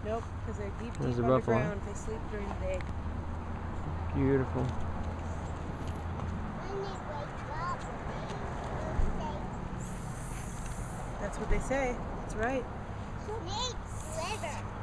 Nope, because they're deep, There's deep a buffalo. underground. They sleep during the day. Beautiful. That's what they say. That's right. Snakes liver.